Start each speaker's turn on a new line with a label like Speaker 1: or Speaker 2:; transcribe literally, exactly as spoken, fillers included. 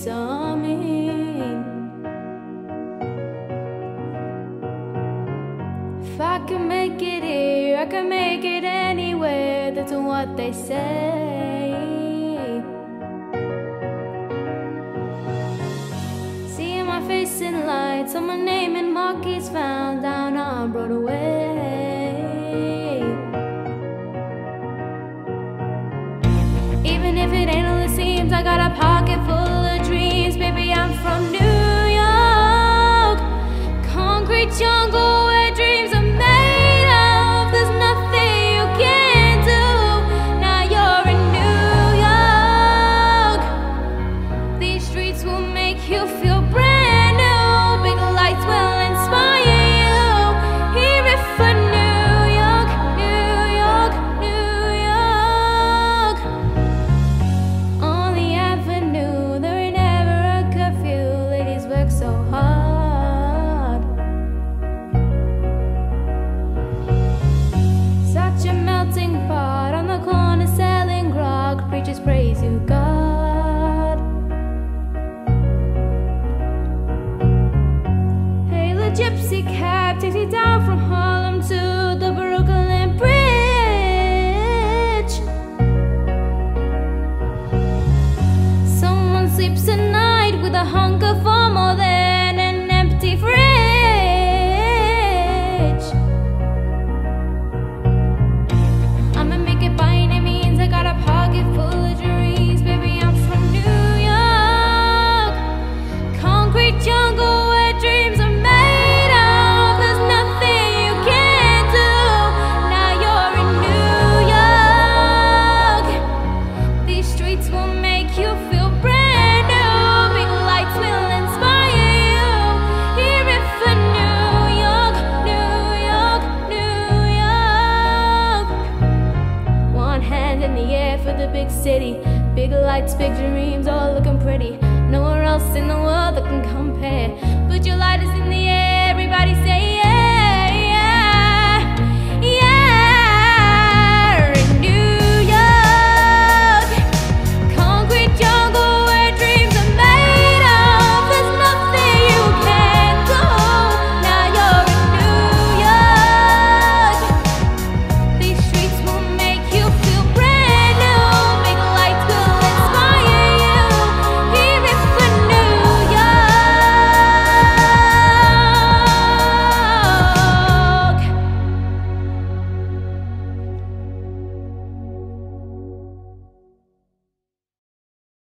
Speaker 1: saw me. If I can make it here, I can make it anywhere. That's what they say. Seeing my face in lights, on my name in marquees found down on Broadway. Even if it ain't all it seems, I got a pocket full of dreams. Baby, I'm from New York, concrete jungle where dreams are made of. There's nothing you can't do. Now you're in New York. These streets will make you feel brand new. Big lights will inspire you. Hear it for New York, New York, New York. On the avenue, there ain't ever a curfew. Ladies work so hard. Such a melting pot on the corner selling grog. Preachers praise you, God. Hail a gypsy cab, takes you down from Harlem to the Brooklyn Bridge. Someone sleeps at night with a hunger for more than an empty fridge. I'ma make it by any means. I got a pocket full of dreams. Baby, I'm from New York, concrete jungle where dreams are made of. There's nothing you can't do. Now you're in New York. These streets will make you feel brand new. Big lights will inspire you. Hear it for New York, New York, New York. One hand in the air for the big city. Big lights, big dreams, all looking pretty. Nowhere else in the world that can compare. Put your lighters in the air, everybody